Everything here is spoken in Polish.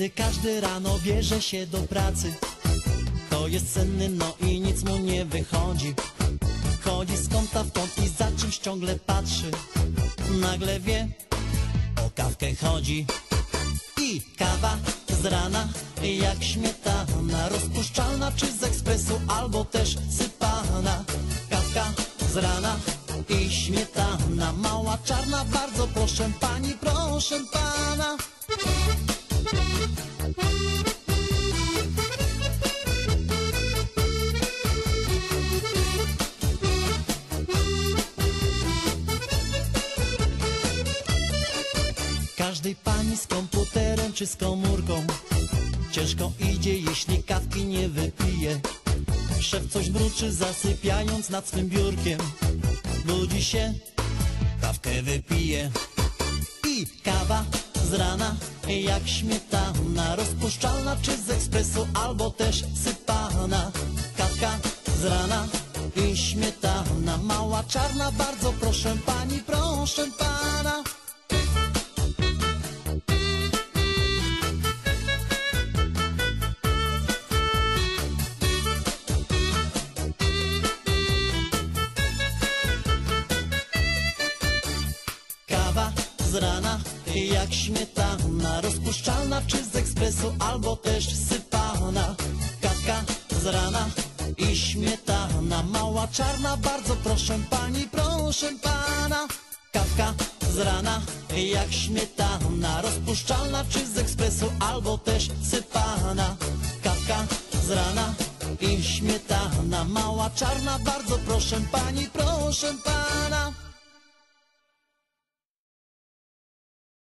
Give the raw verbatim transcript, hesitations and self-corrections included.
Kiedy każdy rano bierze się do pracy, to jest senny, no i nic mu nie wychodzi. Chodzi z kąta w kąt i za czymś ciągle patrzy. Nagle wie, o kawkę chodzi. I kawa z rana jak śmietana, rozpuszczalna czy z ekspresu, albo też sypana. Kawka z rana i śmietana, mała czarna, bardzo proszę pani, proszę pana. Każdej pani z komputerem czy z komórką ciężko idzie, jeśli kawki nie wypije. Szef coś mruczy, zasypiając nad swym biurkiem. Budzi się, kawkę wypije. I kawa z rana jak śmietana, rozpuszczalna czy z ekspresu, albo też sypana. Kawka z rana i śmietana, mała czarna, bardzo proszę pani, proszę pana. Kawa z rana jak śmietana, rozpuszczalna czy z ekspresu, albo też sypana. Kawka z rana i śmietana, mała czarna, bardzo proszę pani, proszę pana. Kawka z rana jak śmietana, rozpuszczalna czy z ekspresu, albo też sypana. Kawka z rana i śmietana, mała czarna, bardzo proszę pani, proszę pana.